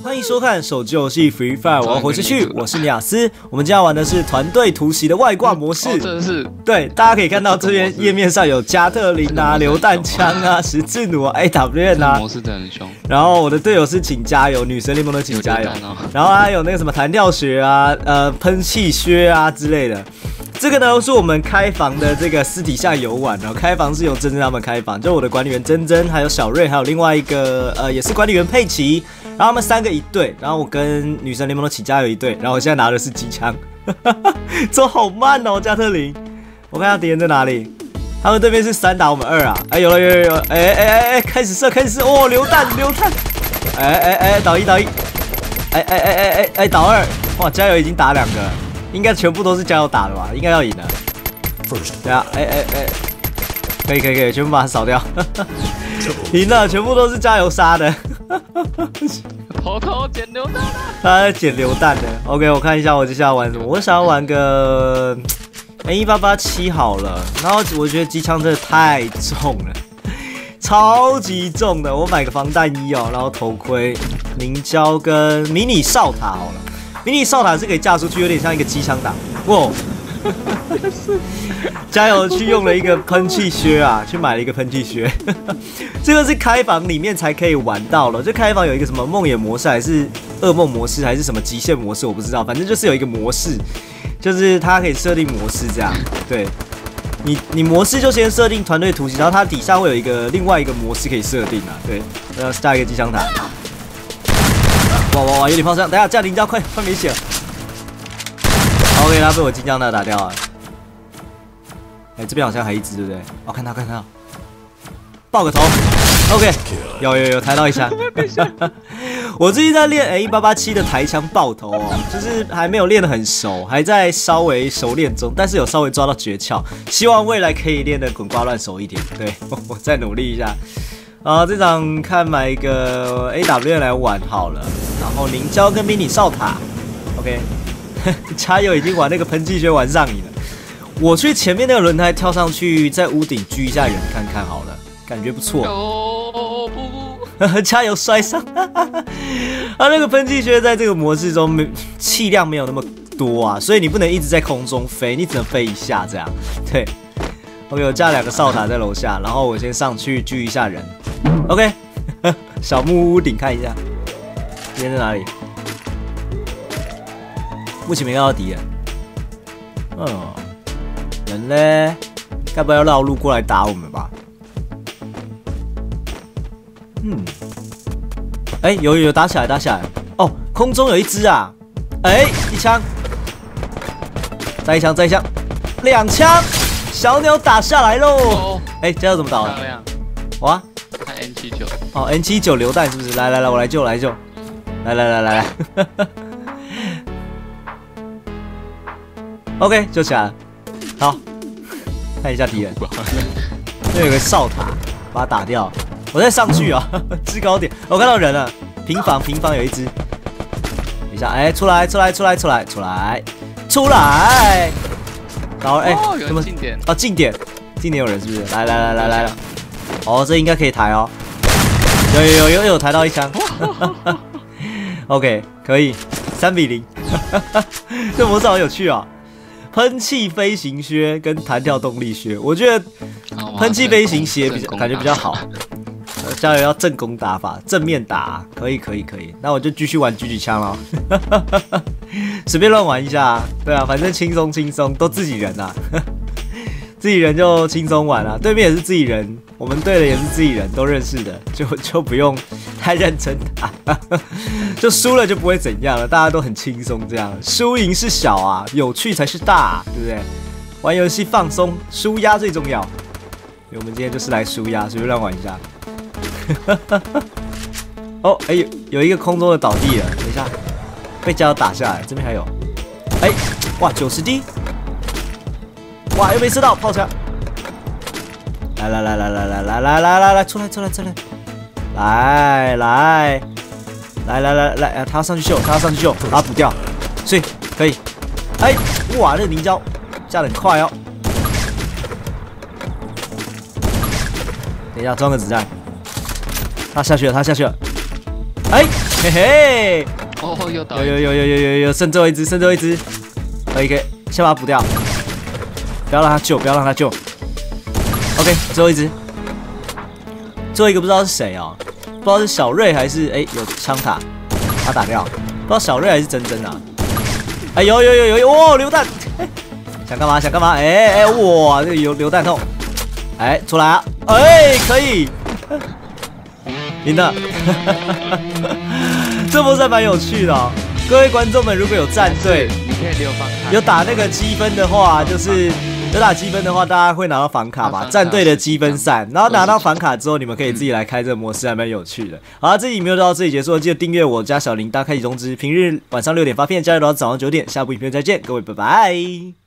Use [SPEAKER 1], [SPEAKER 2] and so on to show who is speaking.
[SPEAKER 1] 欢迎收看手机游戏 Free Fire， 我要回去，我是尼亚斯。我们今天要玩的是团队突袭的外挂模式。
[SPEAKER 2] 真的是
[SPEAKER 1] 对，大家可以看到这边页面上有加特林啊、榴弹枪啊、十字弩啊、AWM 啊。
[SPEAKER 2] 模式真的很凶。
[SPEAKER 1] 然后我的队友是请加油，女神联盟的请加油。然后还有那个什么弹跳靴啊、喷气靴啊之类的。这个呢是我们开房的这个私底下游玩，然后开房是由珍珍他们开房，就我的管理员珍珍，还有小瑞，还有另外一个也是管理员佩奇，然后他们3个一队，然后我跟女神联盟的起家有一队，然后我现在拿的是机枪，走好慢哦，加特林，我看下敌人在哪里，他们对面是3打我们2啊，哎有了，哎，开始射，哦榴弹，哎倒一，哎倒2，哇加油已经打2个了。应该全部都是加油打的吧？应该要赢了。对啊，哎，可以，全部把它扫掉。赢了，全部都是加油杀的。
[SPEAKER 2] 偷捡榴弹了。
[SPEAKER 1] 他在捡榴弹的。OK， 我看一下我接下来玩什么。我想要玩个 M1887 好了。然后我觉得机枪真的太重了，超级重的。我买个防弹衣哦，然后头盔、凝胶跟迷你哨塔好了。迷你哨塔是可以架出去，有点像一个机枪党。哇！加油去用了一个喷气靴啊，去买了一个喷气靴。这个是开房里面才可以玩到了。就开房有一个什么梦魇模式，还是噩梦模式，还是什么极限模式，我不知道。反正就是有一个模式，就是它可以设定模式这样。对，你模式就先设定团队突袭，然后它底下会有另外一个模式可以设定啊。对，要加一个机枪塔。哇，有点炮伤，等一下加凝胶，快没血了。OK， 他被我金枪塔打掉了。这边好像还一只，对不对？哦，看到，爆个头。OK， 有抬到一枪。我最近在练 M187 的抬枪爆头哦，就是还没有练得很熟，还在稍微熟练中，但是有稍微抓到诀窍，希望未来可以练得滚瓜烂熟一点。对，我再努力一下。这场看买一个 AWM 来玩好了，然后凝胶跟迷你哨塔 ，OK， 加油，已经玩那个喷气靴玩上瘾了。我去前面那个轮胎跳上去，在屋顶狙一下人看看好了，感觉不错。
[SPEAKER 2] 哦不，
[SPEAKER 1] 加油摔伤。那个喷气靴在这个模式中气量没有那么多啊，所以你不能一直在空中飞，你只能飞一下这样。对 ，OK， 我架2个哨塔在楼下，然后我先上去狙一下人。OK， 小木屋顶看一下，敌人在哪里？目前没看到敌人。人呢？该不会要绕路过来打我们吧？有打起来。哦，空中有一只啊！一枪，再一枪，2枪，小鸟打下来喽！加油怎么倒了？哇！
[SPEAKER 2] N79
[SPEAKER 1] 哦 ，N79 榴弹是不是？来，我来救，来。OK， 救起来了。好，看一下敌人，那有个哨塔，把它打掉。我再上去啊，制高点。我看到人了，平房有一只。等一下，出来！然后
[SPEAKER 2] 有人近点
[SPEAKER 1] 哦，近点有人是不是？来了。哦，这应该可以抬哦。有抬到1枪。OK， 可以，3-0。这模式好有趣啊！喷气飞行靴跟弹跳动力靴，我觉得喷气飞行鞋感觉比较好。加油，要正攻打法，正面打，可以。那我就继续玩狙枪了，随便乱玩一下。对啊，反正轻松，都自己人啊。自己人就轻松玩啊，对面也是自己人，我们队的也是自己人，都认识的，就不用太认真打，就输了就不会怎样了，大家都很轻松这样，输赢是小啊，有趣才是大，对不对？玩游戏放松，舒压最重要。所以我们今天就是来舒压，随便乱玩一下。哦，有一个空中的倒地了，等一下被加油打下来，这边还有，哇90滴。哇，又没吃到炮枪！来，出来！来，他要上去救，把他补掉，所以可以。哇，那个凝胶下得很快哦。等一下，装个子弹。他下去了，哎， 嘿嘿，
[SPEAKER 2] 哦，又倒。
[SPEAKER 1] 有，剩最后一只，可以，先把它补掉，不要让他救。OK， 最后一只，最后一个不知道是谁哦，不知道是小瑞还是有枪塔，他打掉，不知道小瑞还是真啊。有，哇，榴弹，想干嘛？哇，这个有榴弹痛，出来啊，可以，赢了，这波赛蛮有趣的哦。各位观众们，如果有战队，
[SPEAKER 2] 你可以留房卡，
[SPEAKER 1] 有打那个积分的话，就是有打积分的话，大家会拿到房卡吧？战队的积分赛，然后拿到房卡之后，你们可以自己来开这个模式，还蛮有趣的。好了，这集影片就到这里结束了，记得订阅我加小铃铛，开启通知，平日晚上6点发片，假日到早上9点。下部影片再见，各位拜拜。